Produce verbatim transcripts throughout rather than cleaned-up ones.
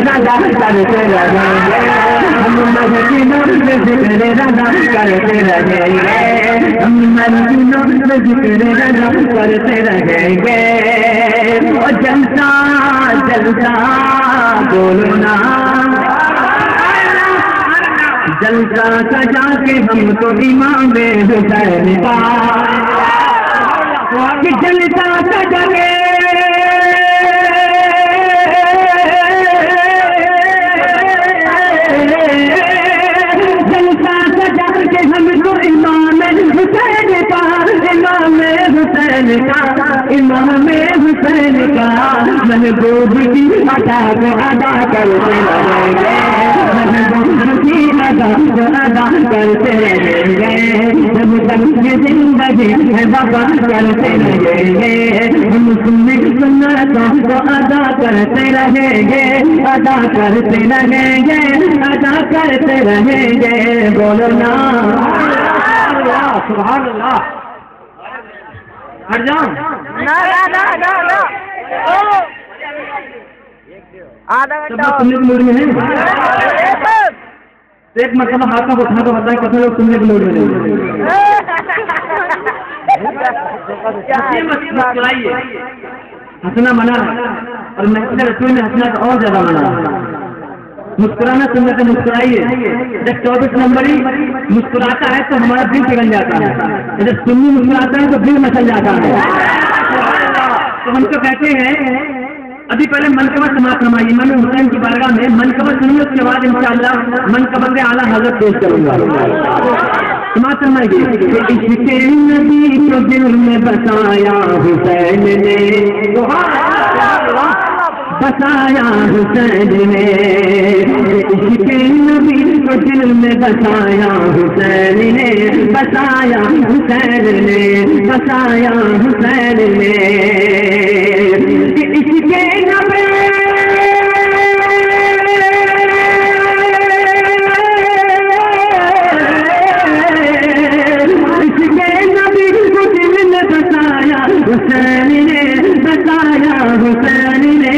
رضا کرتے رہیں گے ہم مدینوں میں ذکر رضا کرتے رہیں گے ہم مدینوں میں ذکر رضا کرتے رہیں گے اور جلسہ جلسہ بولنا جلسہ سجا کے ہم تو امام حسین کا جلسہ سجا کے جلسہ سجا کے ہم تو امام حسین کا امام حسین کا امام حسین کا محبوب کی ادا کو ادا کرتے رہیں گے محبوب کی ادا کو ادا کرتے رہیں گے جب تک یہ زندگی ہے وفا کرتے رہیں گے ہم سنت سنتوں کو ادا کرتے رہیں گے ادا کرتے رہیں گے ادا کرتے رہیں گے بولنا سبحان اللہ ہٹ جاؤ ایک مرتبہ ہاتھ میں اٹھا تو بتا ہے کتنے لوگ سننے کے لوگ مسکرائیے ہنسنا منع اور رسول میں ہنسنا تو اور زیادہ منع مسکرانا سنت ہے مسکرائیے جب چوبیس نمبر ہی مسکراتا ہے تو ہمارا دل پگھل جاتا ہے جب سنی مسکراتا ہے تو دل مچل جاتا ہے تو ہم تو کہتے ہیں ابھی پہلے منقبت سماعت فرمائیے امام حسین کی بارگاہ میں منقبت سنیے اس کے بعد انشاءاللہ منقبت اعلیٰ حضرت پیش کروں گا سماعت فرمائیے عشق نبی کو دل میں بسایا حسین نے بسایا حسین نے عشق نبی کو دل میں بسایا حسین نے بسایا حسین نے بسایا حسین نے عشق نبی عشق نبی کو دل میں بسایا حسین نے بسایا حسین نے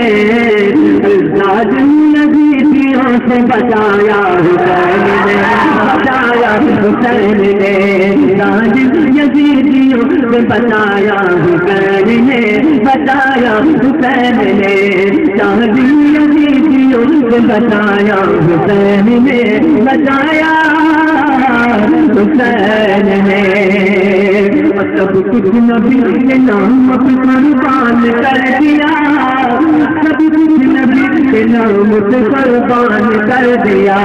یزیدیوں سے بچایا حسین نے بچایا حسین نے یزیدیوں سے بچایا حسین نے بچایا حسین نے یزیدیوں سے بچایا حسین نے بچایا حسین نے سب کچھ نبی کے نام پر قربان کر دیا سب کچھ نبی کے نام سے قربان کر دیا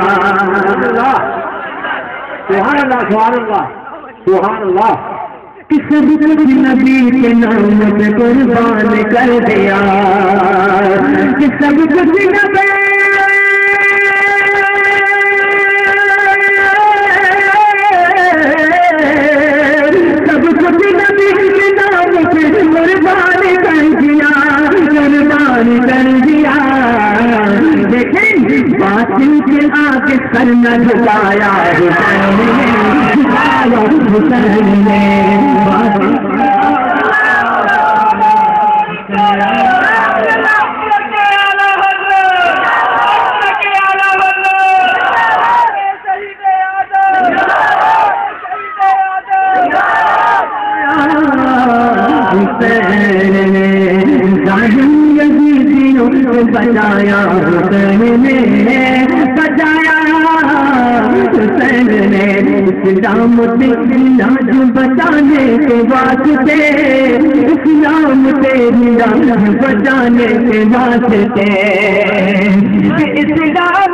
سبحان اللہ سبحان اللہ سبحان اللہ سب کچھ نبی کے نام سے قربان کر دیا سب کچھ نبی کر دیا دیکھیں باطل کے آگے سر نہ جھکایا حسین نے جھکایا حسین نے باطل بچایا حسین نے بچایا حسین نے اسلام تیری لاج بچانے کے واسطے اسلام تیری لاج بچانے کے واسطے اسلام